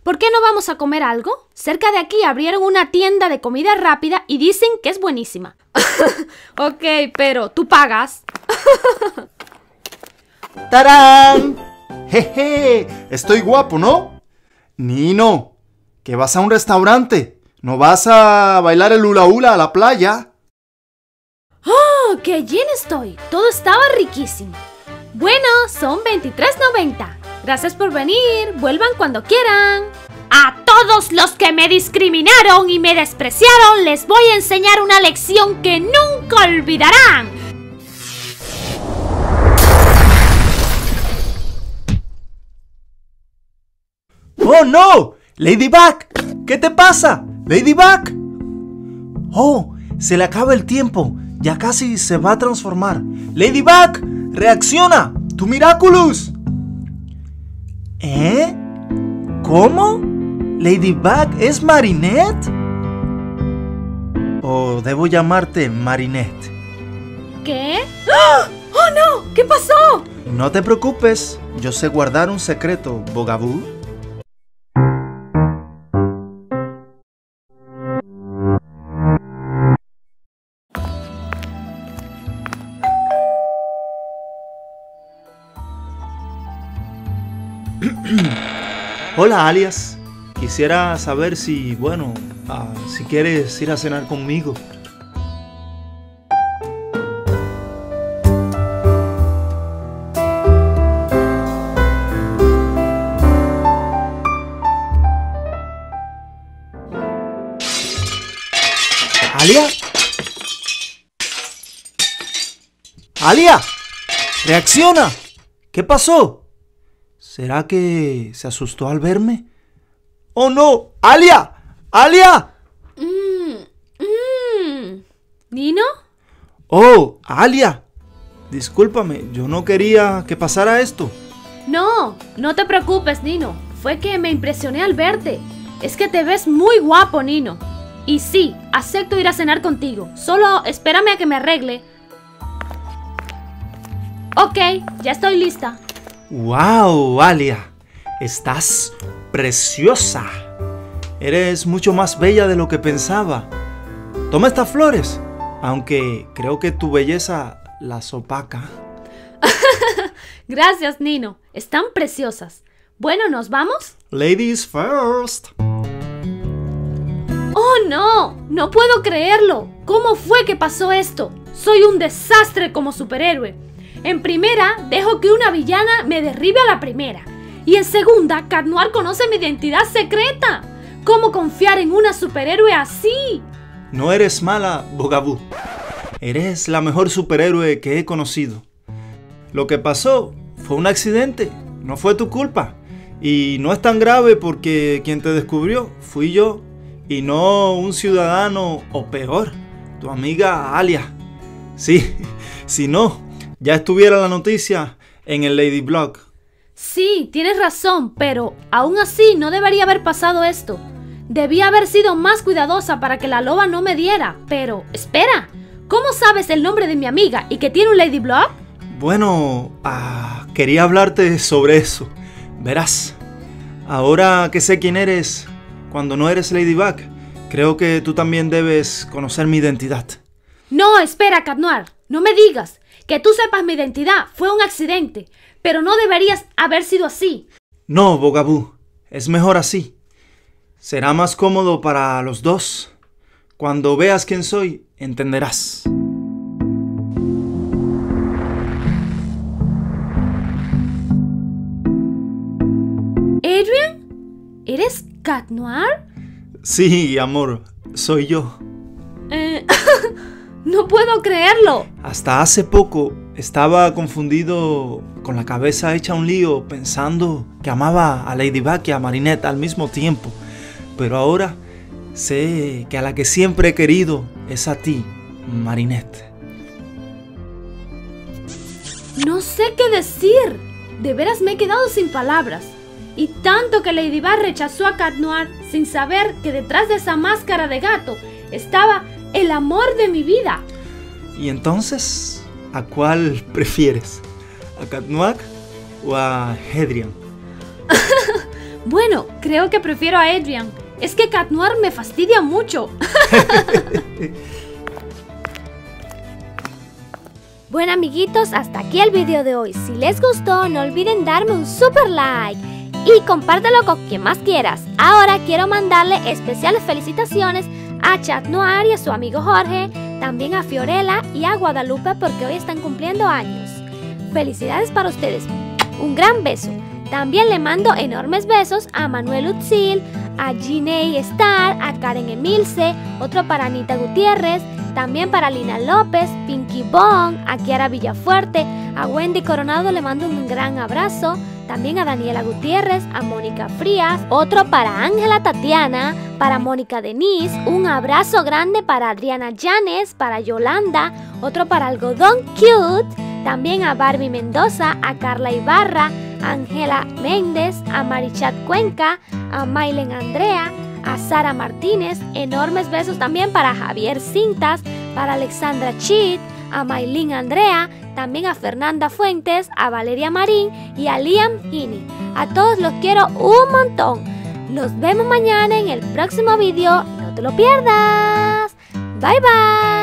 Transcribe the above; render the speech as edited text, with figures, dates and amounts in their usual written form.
¿por qué no vamos a comer algo? Cerca de aquí abrieron una tienda de comida rápida y dicen que es buenísima. Ok, pero ¿tú pagas? ¡Tarán! ¡Jeje! Estoy guapo, ¿no? Nino, que vas a un restaurante. ¿No vas a bailar el hula hula a la playa? ¡Oh, qué lleno estoy! Todo estaba riquísimo. Bueno, son $23.90. Gracias por venir. Vuelvan cuando quieran. A todos los que me discriminaron y me despreciaron, les voy a enseñar una lección que nunca olvidarán. ¡Oh, no! ¡Ladybug! ¿Qué te pasa? ¡Ladybug! ¡Oh! Se le acaba el tiempo. Ya casi se va a transformar. ¡Ladybug! ¡Reacciona! ¡Tu Miraculous! ¿Eh? ¿Cómo? ¿Ladybug es Marinette? ¿O debo llamarte Marinette? ¿Qué? ¡Oh, no! ¿Qué pasó? No te preocupes. Yo sé guardar un secreto, Bugaboo. Hola, Alias. Quisiera saber si, si quieres ir a cenar conmigo. ¿Alia? ¡Alia! ¡Reacciona! ¿Qué pasó? ¿Será que se asustó al verme? ¡Oh, no! ¡Alia! ¡Alia! ¿Nino? ¡Oh, Alia! Discúlpame, yo no quería que pasara esto. No, no te preocupes, Nino. Fue que me impresioné al verte. Es que te ves muy guapo, Nino. Y sí, acepto ir a cenar contigo. Solo espérame a que me arregle. Ok, ya estoy lista. ¡Wow, Alia! Estás preciosa. Eres mucho más bella de lo que pensaba. Toma estas flores, aunque creo que tu belleza las opaca. Gracias, Nino. Están preciosas. Bueno, ¿nos vamos? Ladies first. ¡Oh, no! ¡No puedo creerlo! ¿Cómo fue que pasó esto? Soy un desastre como superhéroe. En primera, dejo que una villana me derribe a la primera. Y en segunda, Cat Noir conoce mi identidad secreta. ¿Cómo confiar en una superhéroe así? No eres mala, Bugaboo. Eres la mejor superhéroe que he conocido. Lo que pasó fue un accidente, no fue tu culpa. Y no es tan grave porque quien te descubrió fui yo. Y no un ciudadano, o peor, tu amiga Alia. Sí, si no, ya estuviera la noticia en el Lady Blog. Sí, tienes razón, pero aún así no debería haber pasado esto. Debía haber sido más cuidadosa para que la loba no me diera. Pero, espera, ¿cómo sabes el nombre de mi amiga y que tiene un Lady Blog? Bueno, quería hablarte sobre eso. Verás, ahora que sé quién eres, cuando no eres Ladybug, creo que tú también debes conocer mi identidad. No, espera, Cat Noir, no me digas. Que tú sepas mi identidad fue un accidente, pero no deberías haber sido así. No, Bugaboo, es mejor así. Será más cómodo para los dos. Cuando veas quién soy, entenderás. ¿Adrian? ¿Eres Cat Noir? Sí, amor, soy yo. No puedo creerlo. Hasta hace poco estaba confundido, con la cabeza hecha un lío, pensando que amaba a Ladybug y a Marinette al mismo tiempo. Pero ahora sé que a la que siempre he querido es a ti, Marinette. No sé qué decir. De veras me he quedado sin palabras. Y tanto que Ladybug rechazó a Cat Noir sin saber que detrás de esa máscara de gato estaba el amor de mi vida. ¿Y entonces a cuál prefieres? ¿A Cat Noir o a Adrian? Bueno, creo que prefiero a Adrian. Es que Cat Noir me fastidia mucho. Bueno, amiguitos, hasta aquí el video de hoy. Si les gustó, no olviden darme un super like y compártelo con quien más quieras. Ahora quiero mandarle especiales felicitaciones a Cat Noir y a su amigo Jorge, también a Fiorella y a Guadalupe porque hoy están cumpliendo años. Felicidades para ustedes. Un gran beso. También le mando enormes besos a Manuel Utzil, a Giney Star, a Karen Emilce, otro para Anita Gutiérrez, también para Lina López, Pinky Bong, a Kiara Villafuerte, a Wendy Coronado le mando un gran abrazo, también a Daniela Gutiérrez, a Mónica Frías, otro para Ángela Tatiana, para Mónica Denise, un abrazo grande para Adriana Llanes, para Yolanda, otro para Algodón Cute, también a Barbie Mendoza, a Carla Ibarra, a Ángela Méndez, a Marichat Cuenca, a Maylen Andrea, a Sara Martínez, enormes besos también para Javier Cintas, para Alexandra Chit, a Maylin Andrea, también a Fernanda Fuentes, a Valeria Marín y a Liam Heaney. A todos los quiero un montón. Nos vemos mañana en el próximo video, no te lo pierdas. Bye bye.